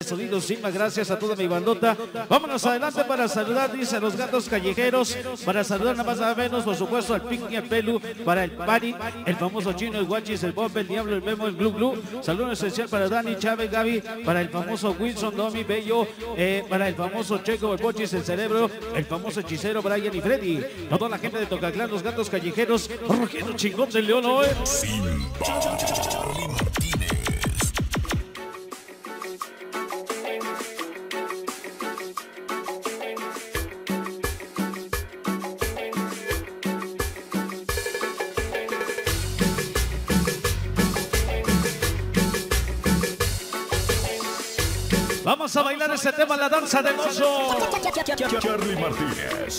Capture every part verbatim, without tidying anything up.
Sonido Simba, gracias a toda mi bandota. Vámonos adelante para saludar, dice los gatos callejeros, para saludar nada más nada menos, por supuesto, al Pinky, al Pelu, para el Pari, el famoso chino, el Guachis, el Bob, el Diablo, el Memo, el Glu Glu. Saludo especial para Dani, Chávez, Gaby, para el famoso Wilson, Domi, Bello, eh, para el famoso Checo, el Bochis, el Cerebro, el famoso hechicero, Brian y Freddy. Toda la gente de Tocaclán, los gatos callejeros, rugiendo chingón del león, ¿no? Vamos a bailar este tema, la danza del oso. Charly Martínez.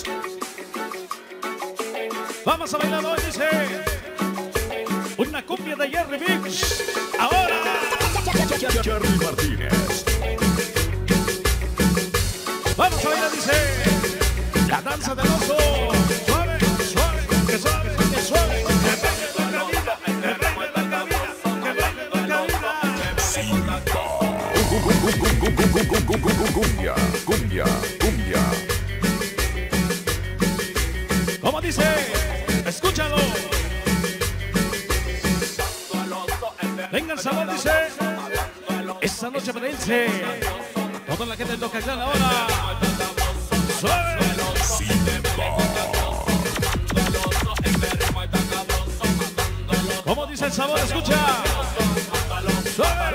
Vamos a bailar hoy, dice. Una cumbia de Jerry Mix. Ahora. Charly Martínez. Vamos a bailar, dice. La danza del oso. Suave, suave, que suave, que suave. Que baile la cabina, que baile la cabina, que baile la cabina. Cumbia, cumbia, cumbia. Como dice, escúchalo. Venga el sabor, dice. Esta noche merense. Toda la gente toca clan ahora. Suave. Como dice el sabor, escucha. Suave.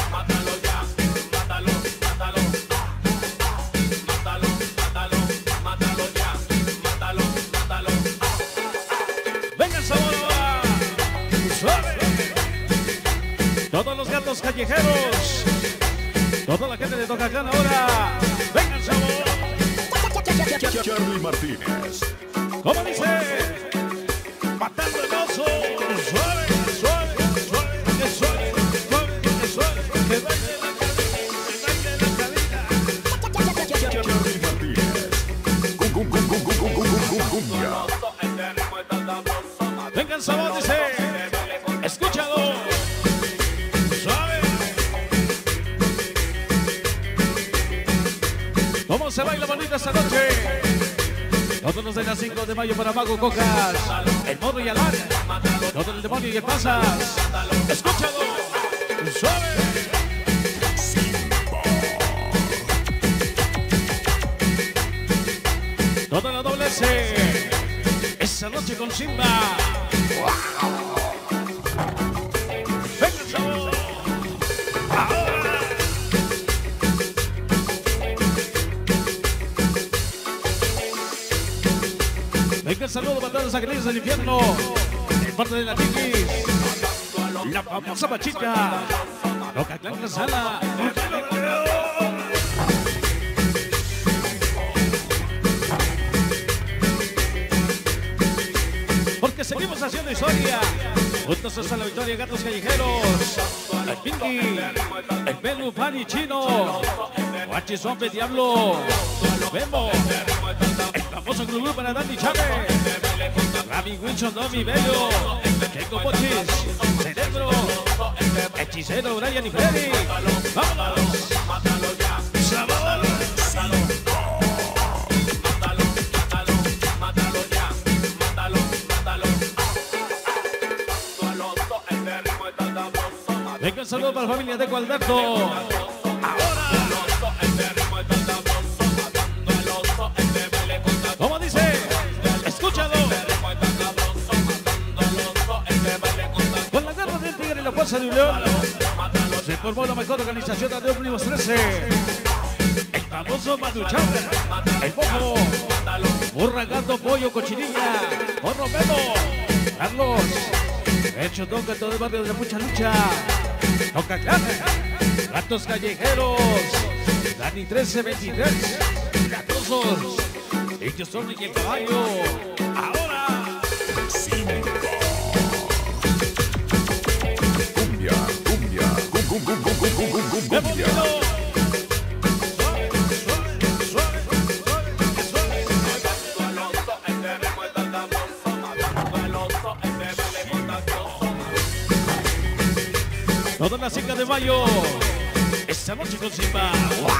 Todos los gatos callejeros, toda la gente de Tocaclán ahora, venga el sabor. Charly Martínez. ¿Cómo dice? Matando el oso, suave, suave, suave, que suave, suave, que suave, que baile la cabina, que baile la cabina. Charly Martínez. Cumbia. Venga el sabor, dice, escúchalo. ¿Cómo se baila bonita esta noche? Todos los de las cinco de mayo para Mago Cojas, el Morro y Alan, todo el demonio y el Pasas. Escúchalo, suave. Toda la doble S, esa noche con Simba. Venga el sabor. Ahora. Venga el saludo para todos los ángeles del infierno. En parte de la Tiquis. La famosa Pachica. Tocaclán en la sala. Porque seguimos haciendo historia. Juntos hasta la victoria, gatos callejeros. El Pinky, el Pelu, Fanny, Chino. Guachis, Hombre, Diablo. Vemos. El famoso Glu para Dani Chávez. Gaby, Wilson, Domi, Bello. Checo, Bochis, Cerebro. Hechicero, Brian y Freddy. ¡Vámonos! ¡Sabor! Venga, un saludo para la familia de Alberto. Ahora. ¿Cómo dice? Escúchalo. Con la garra del tigre y la fuerza de un león, se formó la mejor organización de Ómnibus trece. El famoso Maduchán, el Bojo, Burra, Gato, Pollo, Cochinilla, Morro, Memo, Carlos, Hecho Toca, todo el barrio de la mucha lucha. Tocaclán, gatos callejeros, Dani trece veintitrés, Gatosos, Ellos son y el caballo. Ahora, Cinco. Cumbia, cumbia, cum, cum, cum, cum, cum, cum, cum, ¡qué cumbia. bonito! Suave, suave, suave, suave, suave. Todas las cinco de mayo. Esta noche con Simba. ¡Wow!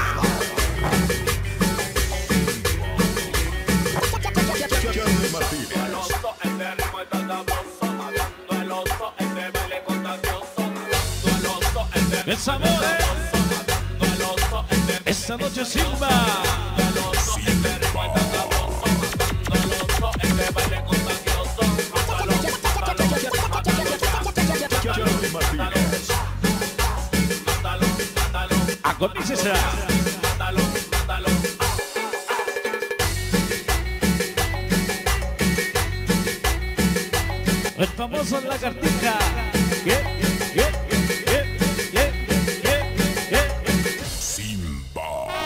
¡El sabor! Esta noche Simba. Acontece. El famoso lagartija. ¿Qué? ¿Qué? ¿Qué? ¿Qué? ¿Qué? ¿Qué? Simba.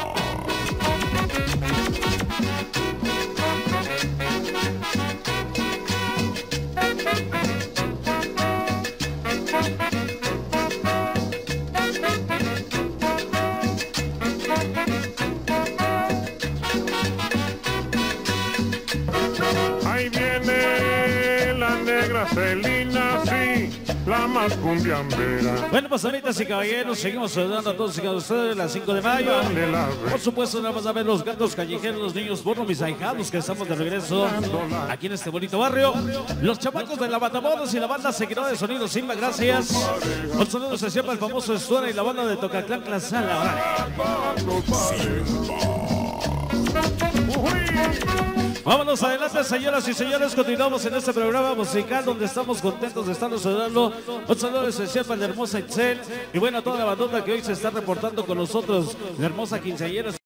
Ahí viene la negra Celina, sí, la más cumbiambera. Bueno, pues amitas y caballeros, seguimos saludando a todos y cada uno de ustedes las cinco de mayo. Por supuesto, nada más a ver los gatos callejeros, los niños porno, mis ahijados, que estamos de regreso aquí en este bonito barrio. Los chamacos de la Matamoros y la banda seguidora de Sonido Simba, gracias. Un saludo especial para el famoso Estuara y la banda de Tocaclán Clasala. Vámonos adelante, señoras y señores. Continuamos en este programa musical donde estamos contentos de estarnos saludando. Un saludo especial para la hermosa Itzel y bueno, toda la bandota que hoy se está reportando con nosotros, la hermosa quinceañera.